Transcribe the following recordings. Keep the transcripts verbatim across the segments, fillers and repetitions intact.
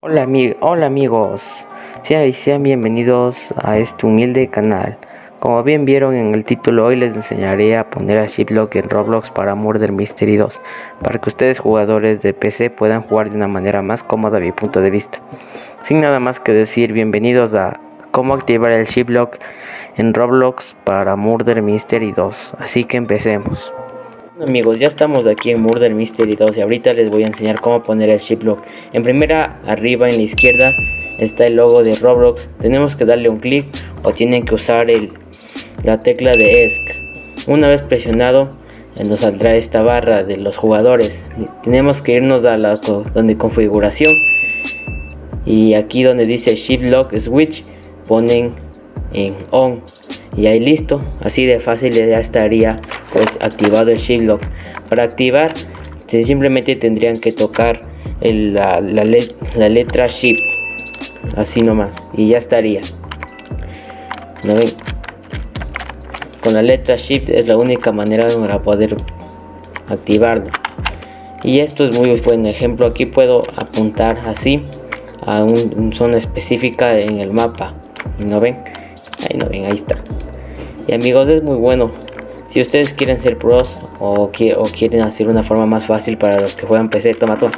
Hola, ami- hola amigos, sean, sean bienvenidos a este humilde canal. Como bien vieron en el título, hoy les enseñaré a poner a Shiplock en Roblox para Murder Mystery dos, para que ustedes jugadores de P C puedan jugar de una manera más cómoda a mi punto de vista. Sin nada más que decir, bienvenidos a cómo activar el Shiplock en Roblox para Murder Mystery dos, así que empecemos. Bueno, amigos, ya estamos aquí en Murder Mystery dos y ahorita les voy a enseñar cómo poner el Shiplock. En primera, arriba en la izquierda está el logo de Roblox. Tenemos que darle un clic o tienen que usar el, la tecla de ESC. Una vez presionado nos saldrá esta barra de los jugadores. Tenemos que irnos a la donde configuración y aquí donde dice Shiplock Switch ponen en on y ahí listo, así de fácil ya estaría pues activado el Shiplock. Para activar simplemente tendrían que tocar el, la, la, let, la letra Shift, así nomás, y ya estaría. ¿No ven? Con la letra Shift es la única manera para poder activarlo. Y esto es muy buen ejemplo. Aquí puedo apuntar así a un, una zona específica en el mapa. ¿Y no ven? Ahí no ven, ahí está. Y amigos, es muy bueno. Si ustedes quieren ser pros o, que, o quieren hacer una forma más fácil para los que juegan P C, toma, toma.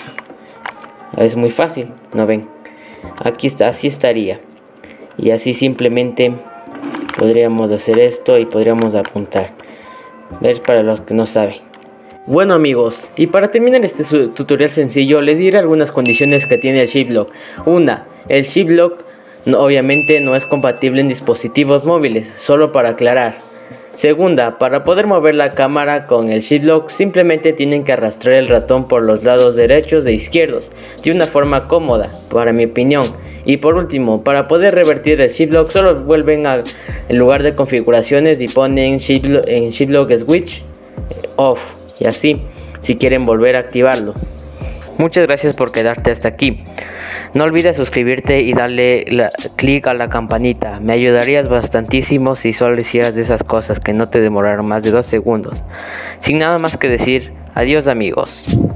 Es muy fácil, ¿no ven? Aquí está, así estaría. Y así simplemente podríamos hacer esto y podríamos apuntar. ¿Ves? Para los que no saben. Bueno amigos, y para terminar este tutorial sencillo, les diré algunas condiciones que tiene el Shiplock. Una, el Shiplock no, obviamente no es compatible en dispositivos móviles, solo para aclarar. Segunda, para poder mover la cámara con el Shiplock simplemente tienen que arrastrar el ratón por los lados derechos e izquierdos de una forma cómoda, para mi opinión. Y por último, para poder revertir el Shiplock solo vuelven al lugar de configuraciones y ponen Shiplock, en Shiplock Switch off, y así si quieren volver a activarlo. Muchas gracias por quedarte hasta aquí. No olvides suscribirte y darle clic a la campanita. Me ayudarías bastantísimo si solo hicieras de esas cosas que no te demoraron más de dos segundos. Sin nada más que decir, adiós amigos.